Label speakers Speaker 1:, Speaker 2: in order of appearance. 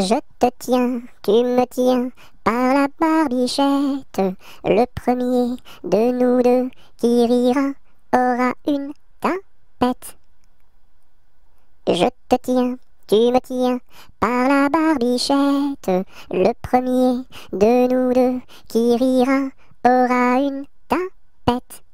Speaker 1: Je te tiens, tu me tiens par la barbichette. Le premier de nous deux qui rira aura une tapette. Je te tiens, tu me tiens par la barbichette. Le premier de nous deux qui rira aura une tapette.